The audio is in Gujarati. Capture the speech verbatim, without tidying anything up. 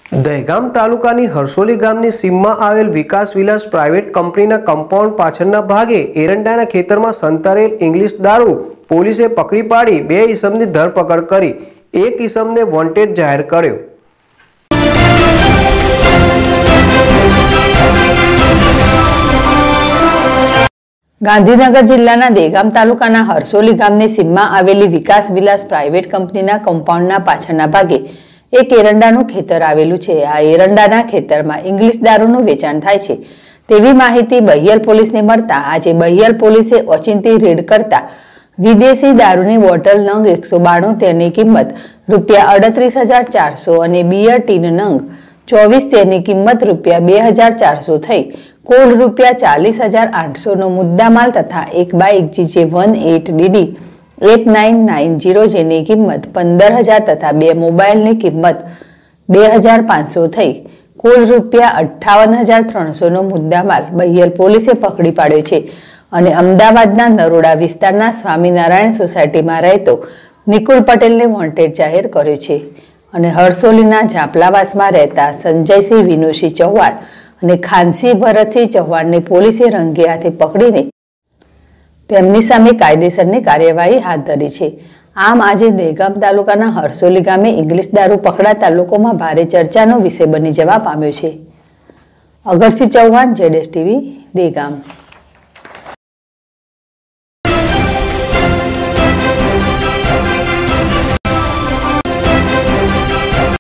દહેગામ તાલુકાની હરસોલી ગામની સીમમાં આવેલ વિકાસ વિલાસ પ્રાઇવેટ કંપનીના કમ્પાઉન્ડ પાછળના ભાગે એરંડાના ખેતરમાં સંતારેલ ઇંગ્લિશ દારૂ પોલીસે પકડી પાડી બે ઈસમની ધરપકડ કરી એક ઈસમને વોન્ટેડ જાહેર કર્યો। ગાંધીનગર જિલ્લાના દહેગામ તાલુકાના હરસોલી ગામની સીમમાં આવેલી વિકાસ વિલાસ પ્રાઇવેટ કંપનીના કમ્પાઉન્ડના પાછળના ભાગે એક એરંડાનું ખેતર આવેલું છે। આ એરંડાના ખેતરમાં ઇંગ્લિશ દારૂનું વેચાણ થાય છે તેવી માહિતી બહિયલ પોલીસને મળતા આજે બહિયલ પોલીસે ઓચિંતી રેડ કરતા વિદેશી દારૂની બોટલ નંગ એકસો બાણું તેની કિંમત રૂપિયા અડત્રીસ હજાર ચારસો અને બિયર ટીન નંગ ચોવીસ તેની કિંમત રૂપિયા બે હજાર ચારસો થઈ કુલ રૂપિયા ચાલીસ હજાર આઠસો નો મુદ્દામાલ તથા એક bike GJ one eight DD eight nine nine zero જેની કિંમત પંદર હજાર તથા બે મોબાઈલની કિંમત બે હજાર પાંચસો થઈ કુલ રૂપિયા અઠ્ઠાવન હજાર ત્રણસો નો મુદ્દામાલ બહિયલ પોલીસે પકડી પાડ્યો છે અને અમદાવાદના નરોડા વિસ્તારના સ્વામિનારાયણ સોસાયટીમાં રહેતો નિકુલ પટેલને વોન્ટેડ જાહેર કર્યો છે અને હરસોલીના ઝાપલાવાસમાં રહેતા સંજયસિંહ વિનુસિંહ ચૌહાણ અને ખાનસિંહ ભરતસિંહ ચૌહાણને પોલીસે રંગે હાથે પકડીને તેમની સામે કાયદેસરની કાર્યવાહી હાથ ધરી છે। આમ આજે દહેગામ તાલુકાના હરસોલી ગામે ઇંગ્લિશ દારૂ પકડાતા લોકોમાં ભારે ચર્ચાનો વિષય બની જવા પામ્યો છે। અગરસિંહ ચૌહાણ, જેડેશ ટીવી, દહેગામ।